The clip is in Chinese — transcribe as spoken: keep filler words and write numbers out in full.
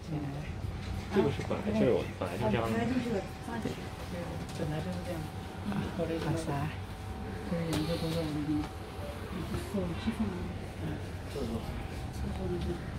这个是本来就有，本来就这样的。 本来就是个方形，对，本来就是这样。后来好啥？就是两个都在那里，后批缝。嗯，这个。这个。